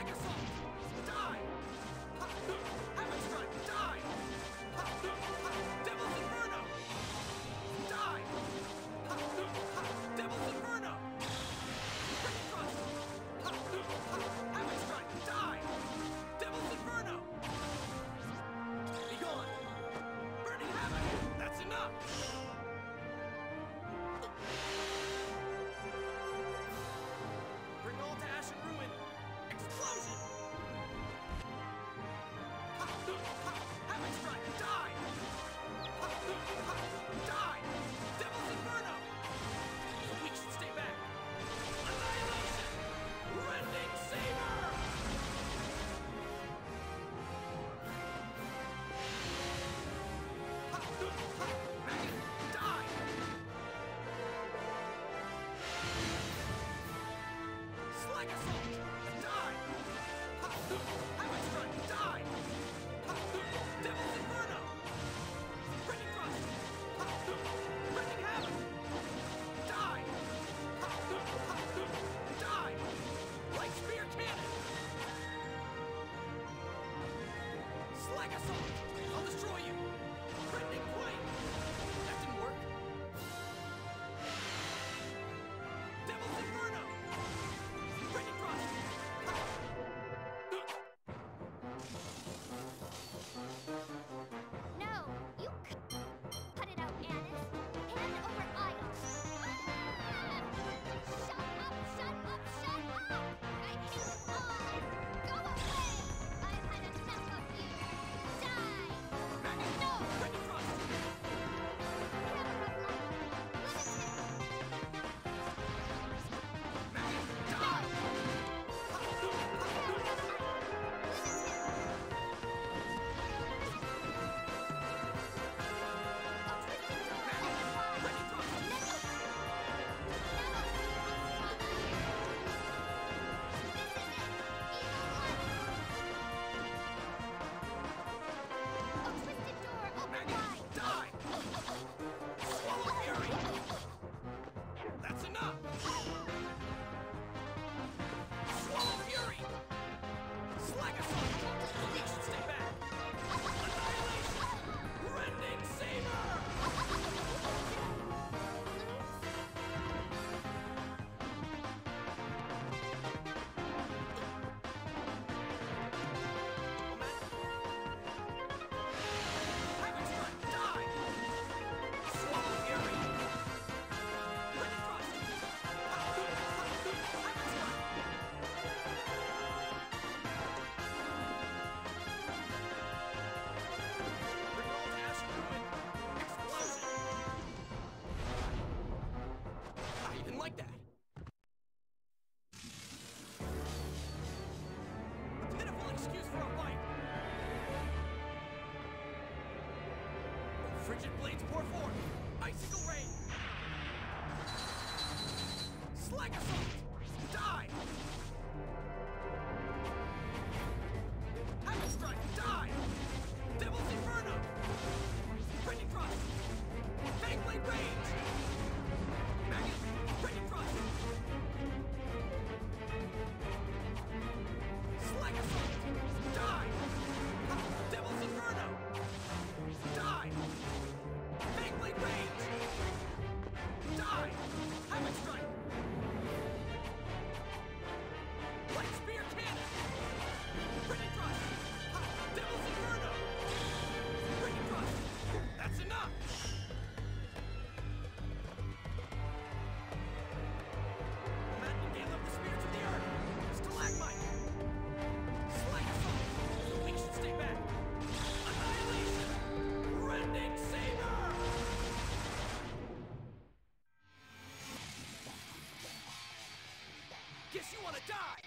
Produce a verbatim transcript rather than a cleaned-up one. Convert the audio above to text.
Slag Assault! Die! Hammer Strike! Die! Devil's Inferno! Die! Devil's Inferno! Quick Thrust! Hammer Strike! Die! Devil's Inferno! Be gone! Burning Havoc! That's enough! Bring all to ash and ruin! Explosion! Hammer Strike! Die! Die! Devil's Inferno! The weak should stay back! Annihilation! Rending Saber! Maggot! Die! Slag Assault! Die! Hammer Strike! Die! Devil's Inferno! Breaking Thrust! Breaking Havoc! Die! Die! Light Spear Cannon! Slag Assault! I'll destroy you! Threatening Quake! That didn't work! Devil's Inferno! Breaking Thrust! No, you c- cut it out, Anis. Hand over idol. Ah! Shut up, shut up, shut up! I hate you all! Go away! I've had enough of you! Die! Maggot! No! Breaking Thrust! We have a rough life. Limited! Maggot! Die! Breaking Thrust! Maggot! Die! Swallow Fury! That's enough! Swallow Fury! Slag Assault! The weak should stay back! Annihilation! Rending Saber! Hammer Strike! Die! Swallow Fury! Breaking Thrust! Hammer Strike! Bring all to ash and ruin! Explosion! I even like that! A pitiful excuse for a fight! Frigid blades pour forth! Icicle rain! Slag Assault! Die! Hammer Strike! Die! Devil's Inferno! Breaking Thrust! Fangblade Range! Maggot! Breaking Thrust! Slag Assault! Die! Devil's Inferno! Die! Fangblade Range! Die! Hammer Strike! Light Spear Cannon! Breaking Thrust! Devil's Inferno! Breaking Thrust! That's enough! Madden gave up the spirits of the earth! Stalagmite! Slag Assault! The weak should stay back! Annihilation! Rending Saber! Guess you wanna die!